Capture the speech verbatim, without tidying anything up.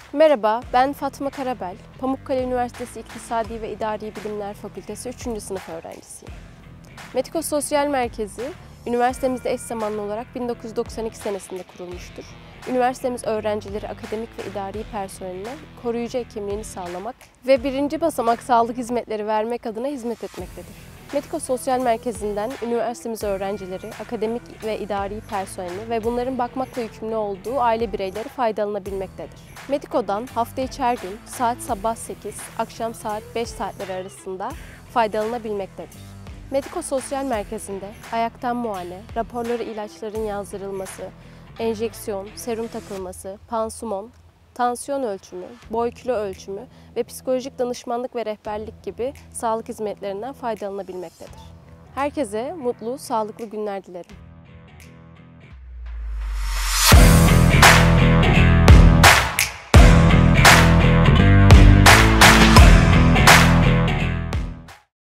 Merhaba, ben Fatma Karabel. Pamukkale Üniversitesi İktisadi ve İdari Bilimler Fakültesi üçüncü sınıf öğrencisiyim. Metiko Sosyal Merkezi, üniversitemizde eş zamanlı olarak bin dokuz yüz doksan iki senesinde kurulmuştur. Üniversitemiz öğrencileri, akademik ve idari personeline koruyucu hekimliğini sağlamak ve birinci basamak sağlık hizmetleri vermek adına hizmet etmektedir. Metiko Sosyal Merkezi'nden üniversitemiz öğrencileri, akademik ve idari personeli ve bunların bakmakla yükümlü olduğu aile bireyleri faydalanabilmektedir. Metiko'dan hafta içi her gün saat sabah sekiz, akşam saat beş saatleri arasında faydalanabilmektedir. Metiko Sosyal Merkezi'nde ayaktan muayene, raporları ilaçların yazdırılması, enjeksiyon, serum takılması, pansuman, tansiyon ölçümü, boy kilo ölçümü ve psikolojik danışmanlık ve rehberlik gibi sağlık hizmetlerinden faydalanabilmektedir. Herkese mutlu, sağlıklı günler dilerim.